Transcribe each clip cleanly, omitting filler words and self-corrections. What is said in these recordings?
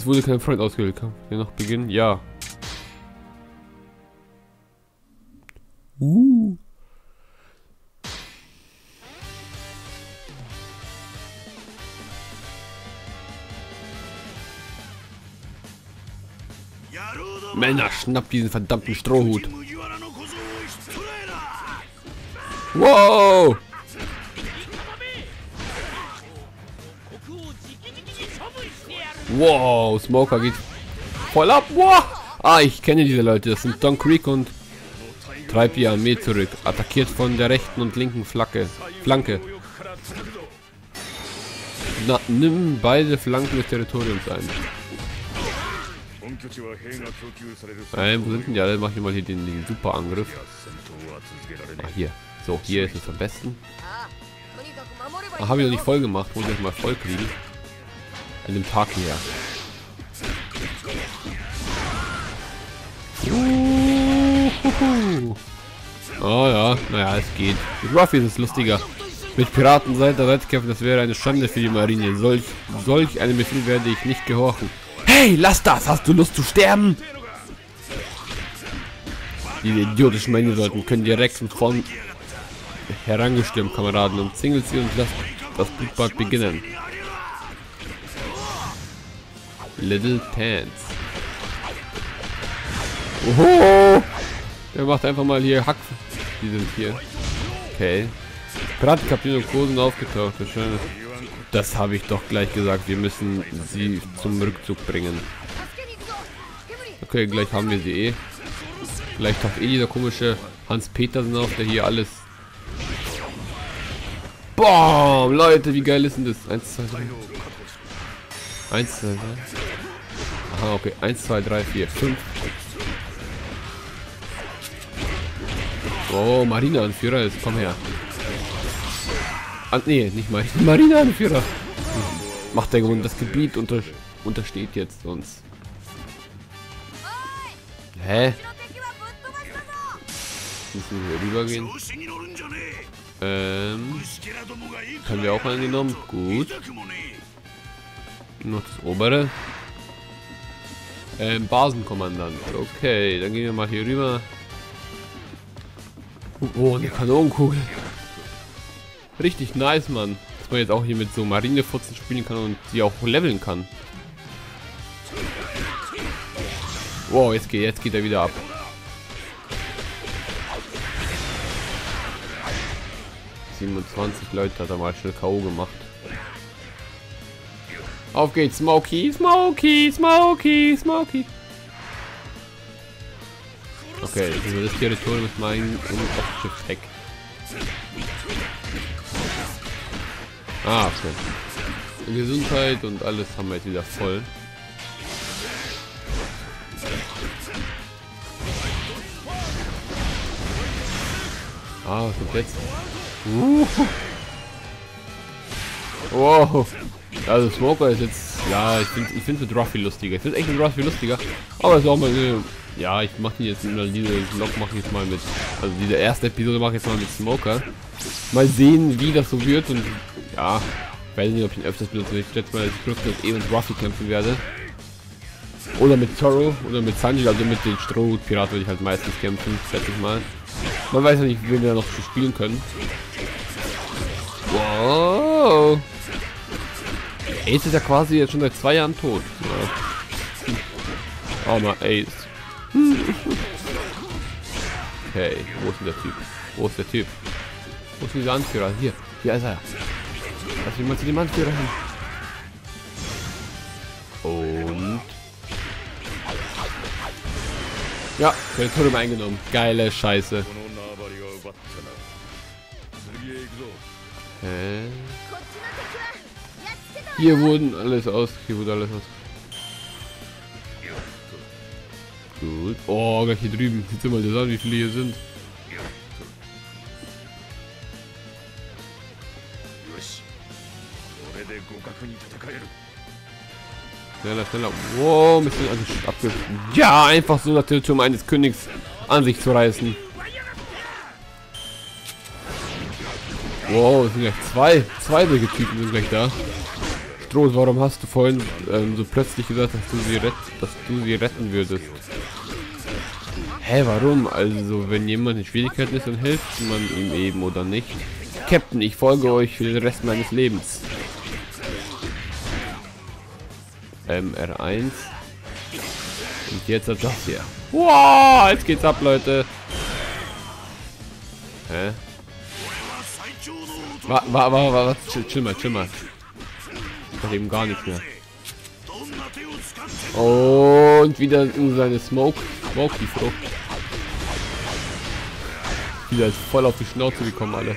Es wurde kein Freund ausgewählt. Kann wir noch beginnen? Ja. Männer, schnappt diesen verdammten Strohhut. Wow! Wow, Smoker geht voll ab. Wow! Ah, ich kenne diese Leute. Das sind Don Creek und treibt die Armee zurück. Attackiert von der rechten und linken Flanke. Na, nimm beide Flanken des Territoriums ein. Wo sind denn die alle? Mach ich mal hier den super Angriff. Ah, hier. So, hier ist es am besten. Ah, habe ich noch nicht voll gemacht. Muss ich mal voll kriegen. An dem Tag hier. Oh ja, naja, es geht. Mit Ruffy ist es lustiger. Mit Piraten Seite an Seite kämpfen, das wäre eine Schande für die Marine. Solch einem Befehl werde ich nicht gehorchen. Hey, lass das! Hast du Lust zu sterben? Diese idiotischen Marine-Soldaten können direkt von vorn herangestürmt, Kameraden. Umzingelt sie und lasst das Blutbad beginnen. Little Pants. Oho! Der macht einfach mal hier Hack. Die sind hier. Okay. Piratenkapitän und Co. sind aufgetaucht. Das habe ich doch gleich gesagt. Wir müssen sie zum Rückzug bringen. Okay, gleich haben wir sie eh. Vielleicht taucht eh dieser komische Hans Petersen auf, der hier alles... Boah, Leute, wie geil ist denn das? 1, 2, 3. 1, 2, 3. Aha, okay. 1, 2, 3, 4, 5. Oh, Marineanführer ist. Komm her. Nee, nicht mal. Marineanführer. Macht der Grund, das Gebiet untersteht jetzt uns. Hä? Müssen wir hier rübergehen? Können wir auch angenommen? Gut. Noch das obere. Basenkommandant. Okay, dann gehen wir mal hier rüber. Oh, eine Kanonenkugel. Richtig nice, Mann. Dass man jetzt auch hier mit so Marinefutzen spielen kann und sie auch leveln kann. Wow, jetzt geht er wieder ab. Leute hat er mal schnell K.O. gemacht. Auf geht's, Smokey, Smokey, Smokey, Smokey. Okay, also das Territorium ist mein Schiff-Heck. Ah, okay. Gesundheit und alles haben wir jetzt wieder voll. Ah, was kommt jetzt? Wow. Also Smoker ist jetzt... Ja, ich finde mit Ruffy lustiger. Ich finde echt mit Ruffy lustiger. Aber es ist auch mal... Ja, ich mache die jetzt... Diese Vlog mache ich jetzt mal mit... Also diese erste Episode mache ich jetzt mal mit Smoker. Mal sehen, wie das so wird und... Ja, ich weiß nicht, ob ich ihn öfters benutze. Ich schätze mal, dass ich mit Ruffy kämpfen werde. Oder mit Zoro oder mit Sanji, also mit den Strohhut-Piraten würde ich halt meistens kämpfen, schätze ich mal. Man weiß ja nicht, wen wir noch spielen können. Wow! Ace ist ja quasi jetzt schon seit 2 Jahren tot. Ja. Oh mal Ace. Okay, wo ist denn der Typ? Wo ist der Typ? Wo ist dieser Anführer? Hier ist er. Lass mich mal zu dem Anführer hin. Und... Ja, Territorium eingenommen. Geile Scheiße. Hier wurde alles aus. Gut. Oh, gleich hier drüben. Sieht mal das an, wie viele hier sind. Schneller. Wow, ein bisschen abge... Ja, einfach so das Territorium eines Königs an sich zu reißen. Wow, es sind gleich zwei solche Typen sind gleich da. Stroh, warum hast du vorhin so plötzlich gesagt, dass du sie retten würdest? Hä, warum? Also, wenn jemand in Schwierigkeiten ist, dann hilft man ihm eben, oder nicht? Captain, ich folge euch für den Rest meines Lebens. R1. Und jetzt hat das hier. Wow, jetzt geht's ab, Leute. Hä? Was? Chill mal. Ich hab eben gar nichts mehr. Und wieder in seine Smoky Frucht. Wieder ist voll auf die Schnauze gekommen, alle.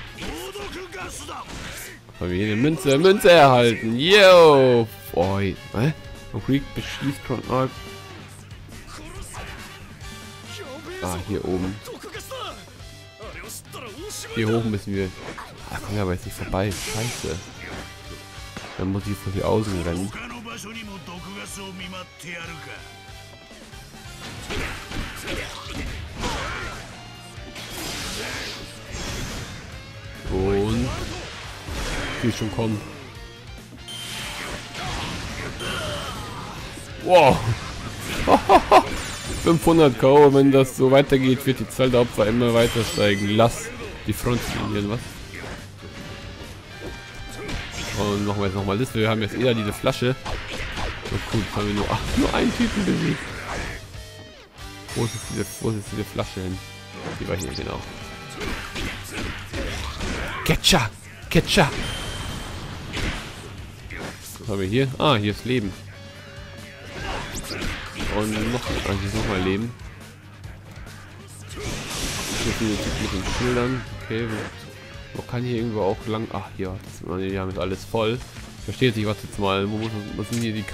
Haben wir hier eine Münze erhalten. Yo! Oh, hä? Krieg beschießt Frontmark. Ah, hier oben. Hier hoch müssen wir. Ach, komm ja, aber jetzt nicht vorbei. Scheiße. Dann muss ich vor die Außen rennen. Und die schon kommen. Wow. 500 K.O. Wenn das so weitergeht, wird die Zahl der Opfer immer weiter steigen. Lass die Frontlinien, was? Und nochmal das. Wir haben jetzt eher diese Flasche. So cool, jetzt haben wir nur einen Typen besiegt. Wo ist diese Flasche hin? Die war hier, genau. Ketchup! Was haben wir hier? Ah, hier ist Leben. Und hier ist nochmal Leben. Hier sind die mit den Schildern. Okay, man kann hier irgendwo auch lang. Ach ja, die haben jetzt alles voll. Ich verstehe jetzt nicht, was jetzt mal. Was sind hier die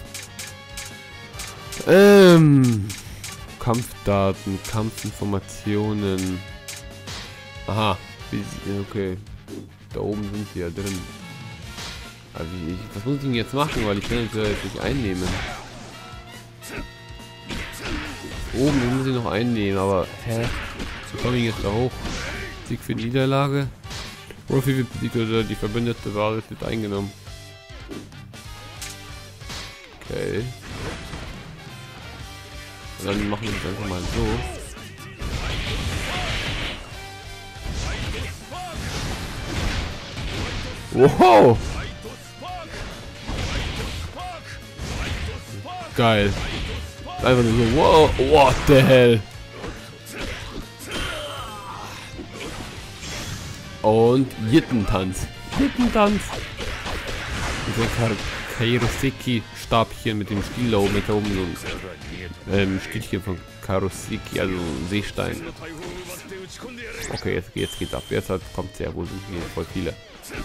Kampfdaten, Kampfinformationen. Aha, okay. Da oben sind sie ja drin. Aber was muss ich denn jetzt machen, weil ich kann das jetzt nicht einnehmen. Oben muss ich noch einnehmen, aber hä? Wie komme ich jetzt da hoch? Sieg für die Niederlage. Ruffy wird besiegt oder die verbündete Basis wird eingenommen. Okay. Und dann machen wir es einfach mal so. Wow! Geil. Einfach nur so, wow, what the hell? Und Jittentanz. Dieser Kairoseki-Stabchen mit dem Stiel da oben, so ein Stielchen von Karoseki, also Seestein. Okay, jetzt geht's ab. Jetzt kommt sehr, wo sind hier voll viele.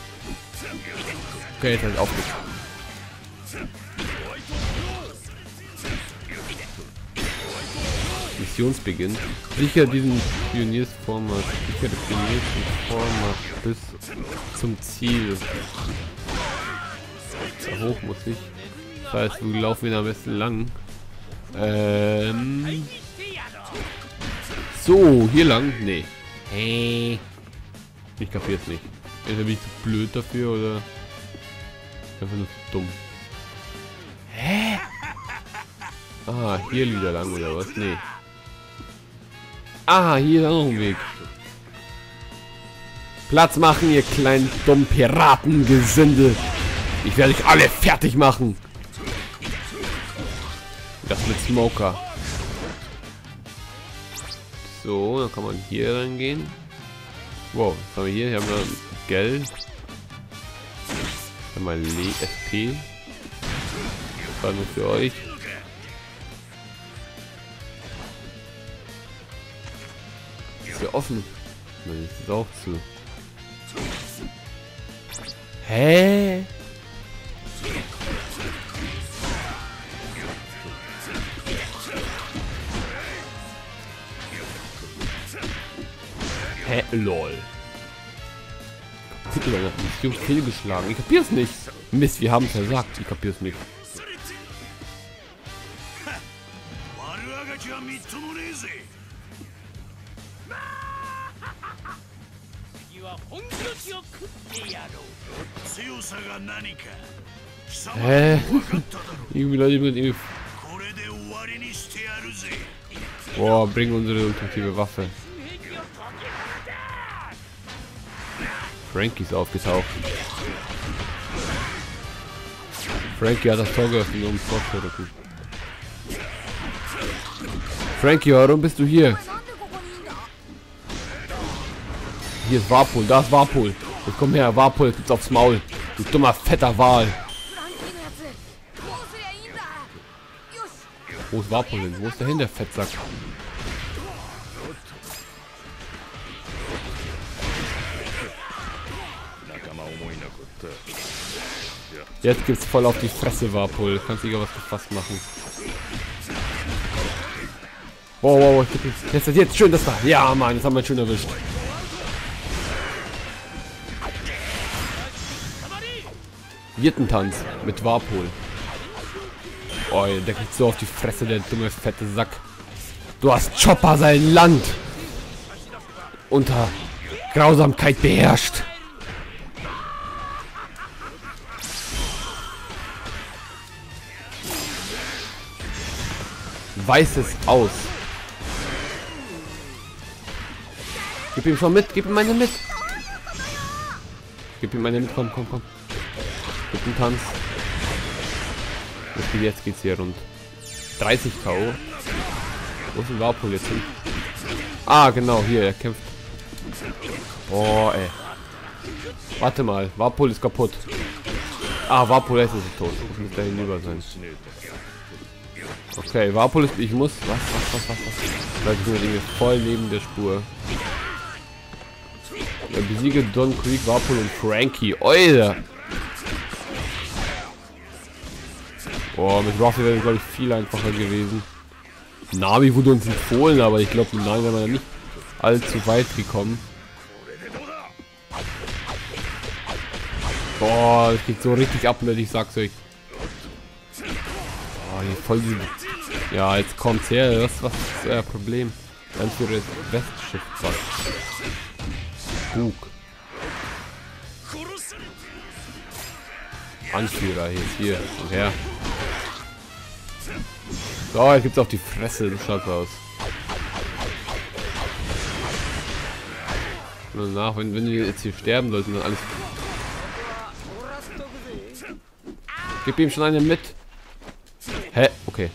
Okay, jetzt halt aufgeht. Missionsbeginn. Sicher diesen Pioniersvormarsch. Sicher den Pioniersvormarsch bis zum Ziel. Da hoch muss ich. Das heißt, wir laufen wieder am besten lang. So, hier lang? Nee. Hey. Ich kapier's nicht. Entweder bin ich zu blöd dafür oder einfach nur zu dumm. Hä? Ah, hier wieder lang oder was? Nee. Ah, hier ist auch noch ein Weg. Platz machen, ihr kleinen dummen Piratengesindel. Ich werde euch alle fertig machen. Das mit Smoker. So, dann kann man hier reingehen. Wow, was haben wir hier? Hier haben wir Geld. Dann mal SP. Das war nur für euch. Ist ja offen. Nein, ist es auch zu. Hä? Hä? LOL. Kapitel einer Mission fehlgeschlagen. Ich kapier's nicht. Mist, wir haben versagt. Ich kapier's nicht. Hä? Irgendwie Leute mit irgendwie... Boah, bring unsere ultimative Waffe. Frankie ist aufgetaucht. Frankie hat das Tor geöffnet, um Tor zu rücken. Frankie, warum bist du hier? Hier ist Warpol, da ist Warpol. Jetzt komm her, Warpol, gibt's aufs Maul. Du dummer, fetter Wal. Wo ist Warpol denn? Wo ist der hin, der Fettsack? Jetzt gibt's voll auf die Fresse, Warpol. Kannst du was gefasst machen. Wow, wow, jetzt schön das da. Ja, Mann, das haben wir schön erwischt. Jittentanz mit Warpol. Oh, der kriegt so auf die Fresse, der dumme, fette Sack. Du hast Chopper sein Land unter Grausamkeit beherrscht. Weiß es aus. Gib ihm schon mit, gib ihm meine mit. Gib ihm meine mit, komm, komm, komm. Gib ihm Tanz. Jetzt geht's hier rund. 30 K.O. Wo ist denn Warpol jetzt hin? Ah, genau, hier, er kämpft. Oh, ey. Warte mal, Warpol ist kaputt. Ah, Warpol ist tot. Muss da hinüber sein. Okay, Warpol ist... Ich muss... Was? Vielleicht sind wir irgendwie voll neben der Spur. Ja, besiege Don Krieg, Warpol und Frankie. Alter! Boah, mit Ruffy wäre glaube ich viel einfacher gewesen. Nami wurde uns empfohlen, aber ich glaube, mit Nami wäre man ja nicht allzu weit gekommen. Boah, das geht so richtig ab, wenn ich sag's euch. Boah, hier voll die... Ja, jetzt kommt's her. Was ist euer Problem? Ganz für das Westschiff. Was? Bug. Anführer hier und her. So, jetzt gibt's auf die Fresse. Das schaut aus. Und danach, wenn wir jetzt hier sterben sollten, dann alles. Gib ihm schon eine mit. Hä? Okay.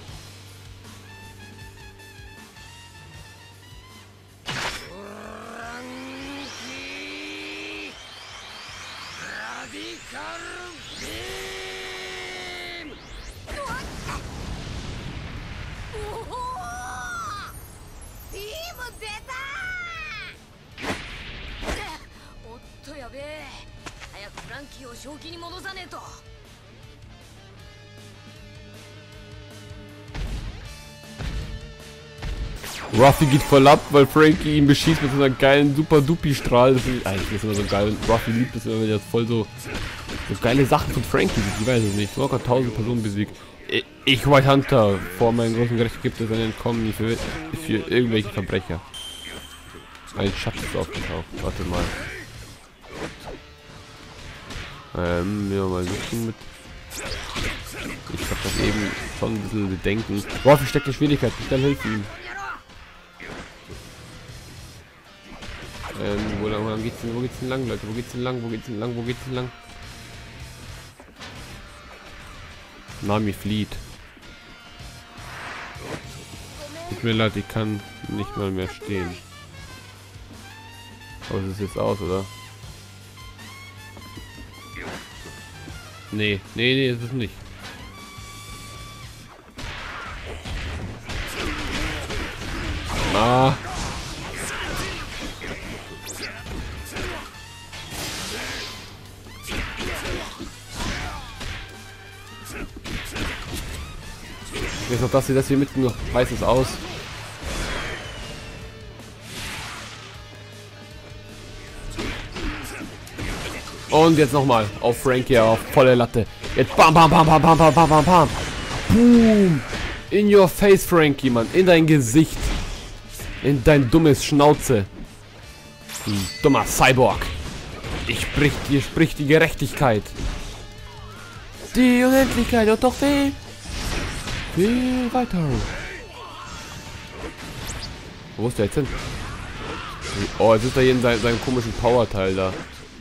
Ruffy geht voll ab, weil Frankie ihn beschießt mit so einer geilen Super-Dupi-Strahl. Ich finde immer so geil. Ruffy liebt es, wenn man jetzt voll so geile Sachen von Frankie sieht. Ich weiß es nicht. Locker 1000 Personen besiegt. Ich, White Hunter, vor meinem großen Gericht gibt es ein Entkommen für irgendwelche Verbrecher. Ein Schatz ist aufgetaucht. Warte mal. Ja, mal suchen mit. Ich hab das eben schon ein bisschen Bedenken. Ruffy steckt in Schwierigkeit. Ich kann helfen ihm. Wo geht's denn lang, Leute? Wo geht's denn lang? Nami flieht. Tut mir leid, ich kann nicht mal mehr stehen. Aber es ist jetzt aus, oder? Nee, ist es nicht. Ah. Jetzt noch das hier mitten noch weißes aus. Und jetzt nochmal auf Frankie auf volle Latte. Jetzt bam. Boom. In your face, Frankie, Mann. In dein Gesicht. In dein dummes Schnauze. Du dummer Cyborg. Hier spricht die Gerechtigkeit. Die Unendlichkeit und doch viel weiter. Wo ist der jetzt hin? Oh, jetzt ist er hier in seinem komischen Power-Teil da.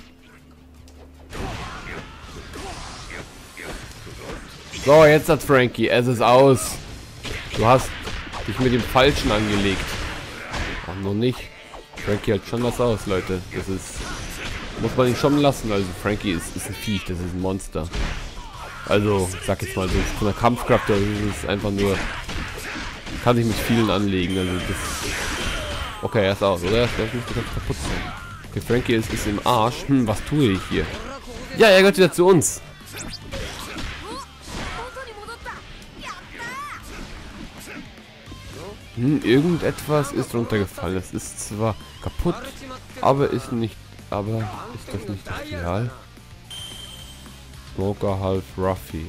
So, jetzt hat Frankie. Es ist aus. Du hast dich mit dem Falschen angelegt. Ach, noch nicht. Frankie hat schon was aus, Leute. Das ist... Muss man ihn schon lassen. Also Frankie ist ein Viech. Das ist ein Monster. Also, ich sag jetzt mal so, von der Kampfkraft, das ist einfach nur... Kann sich mit vielen anlegen. Also das... Okay, er ist aus, oder? Das müsste ganz kaputt sein. Okay, Frankie ist im Arsch. Was tue ich hier? Ja, er gehört wieder zu uns. Irgendetwas ist runtergefallen. Es ist zwar kaputt, aber ist das nicht real? Smoker half Ruffy.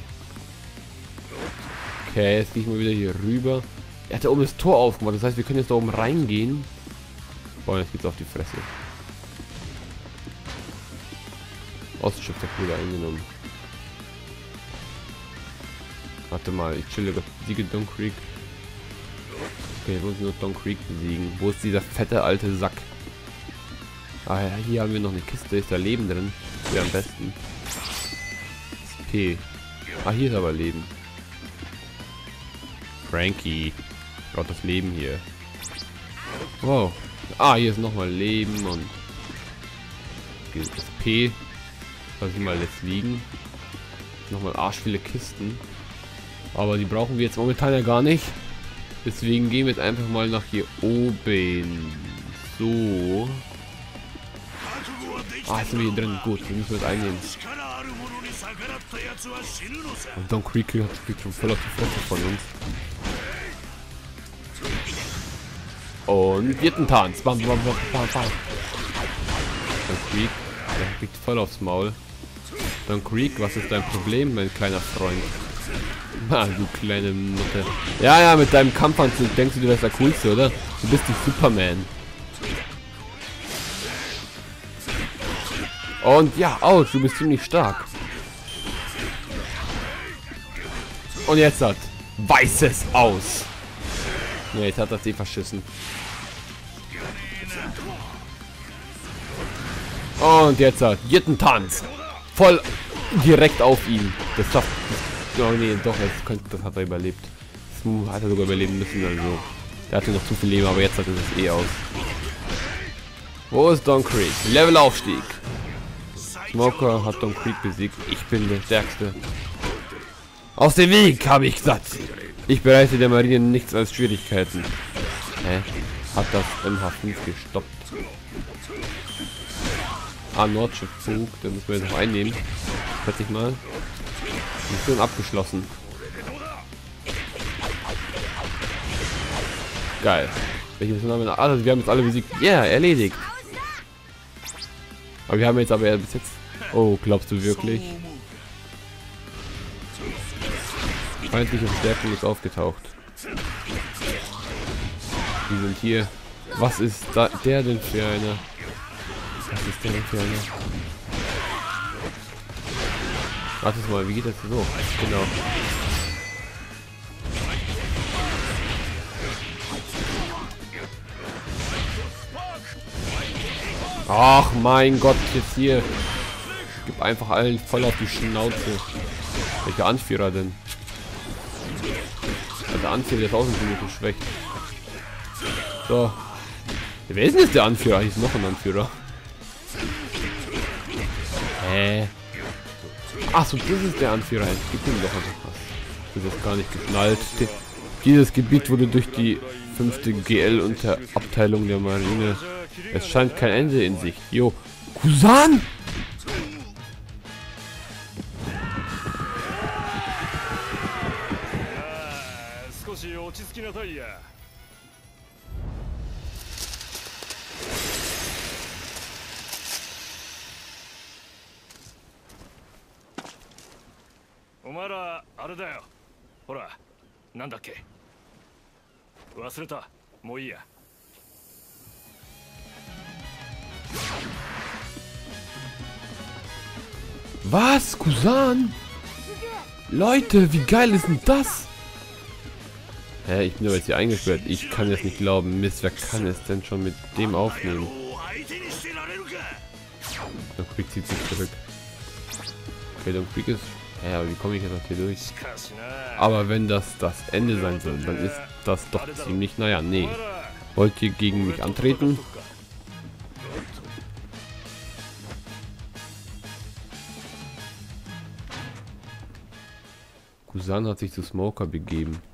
Okay, jetzt gehe ich mal wieder hier rüber. Er hat da oben das Tor aufgemacht, das heißt, wir können jetzt da oben reingehen. Boah, jetzt geht's auf die Fresse. Ostschiff der Bruder eingenommen. Warte mal, ich chille, besiege Don Creek. Okay, wir müssen nur Don Creek besiegen. Wo ist dieser fette alte Sack? Ah ja, hier haben wir noch eine Kiste, ist da Leben drin. Wäre am besten. P. Ah, hier ist aber Leben. Frankie. Braucht das Leben hier. Wow. Ah, hier ist nochmal Leben und das P. Lass ich mal jetzt liegen. Nochmal arsch viele Kisten. Aber die brauchen wir jetzt momentan ja gar nicht. Deswegen gehen wir jetzt einfach mal nach hier oben. So. Ah, jetzt sind wir hier drin. Gut, wir müssen das einnehmen. Und Don Creek kriegt schon voll auf die Fresse von uns. Und vierten Tanz. Bam, bam, bam, bam, bam. Don Creek, der kriegt voll aufs Maul. Don Creek, was ist dein Problem, mein kleiner Freund? Ah, du kleine Mutter. Ja, ja, mit deinem Kampfanzug denkst du wärst der Coolste, oder? Du bist die Superman. Und ja, ouch, du bist ziemlich stark. Und jetzt hat weißes aus. Ne, jetzt hat das eh verschissen. Und jetzt hat Jittentanz. Voll direkt auf ihn. Das schafft. Oh nee, doch, das hat er überlebt. Das hat er sogar überleben müssen, also. Der hatte noch zu viel Leben, aber jetzt hat er es eh aus. Wo ist Don Creek? Levelaufstieg. Smoker hat Don Creek besiegt. Ich bin der Stärkste. Aus dem Weg, habe ich gesagt. Ich bereite der Marine nichts als Schwierigkeiten. Hä? Hat das MH5 gestoppt? Ah, Nordschiffzug. Den müssen wir jetzt noch einnehmen. Schätze ich mal. Mission abgeschlossen. Geil. Welche Mission haben wir noch? Also, wir haben jetzt alle besiegt. Ja, yeah, erledigt. Aber wir haben jetzt aber bis jetzt... Oh, glaubst du wirklich? Feindliche Verstärkung ist aufgetaucht. Die sind hier. Was ist da, der denn für einer? Was ist der denn für einer? Warte mal, wie geht das so? Genau. Ach mein Gott, jetzt hier. Gib einfach allen voll auf die Schnauze. Welcher Anführer denn? Also der Anführer ist auch ein bisschen geschwächt. So. Wer ist denn jetzt der Anführer? Hier ist noch ein Anführer. Hä? Ach so, das ist der Anführer. Jetzt gib ihm doch einfach was. Das ist gar nicht geknallt. Dieses Gebiet wurde durch die 5. GL-Unterabteilung der Marine. Es scheint kein Ende in sich. Jo. Kusan! Was? Kusan? Leute, wie geil ist denn das? Hä, ich bin aber jetzt hier eingesperrt. Ich kann jetzt nicht glauben. Mist, wer kann es denn schon mit dem aufnehmen? Don Creek zieht sich zurück. Okay, Don Creek ist... Ja, aber wie komme ich jetzt noch hier durch? Aber wenn das das Ende sein soll, dann ist das doch ziemlich... Naja, nee. Wollt ihr gegen mich antreten? Kusan hat sich zu Smoker begeben.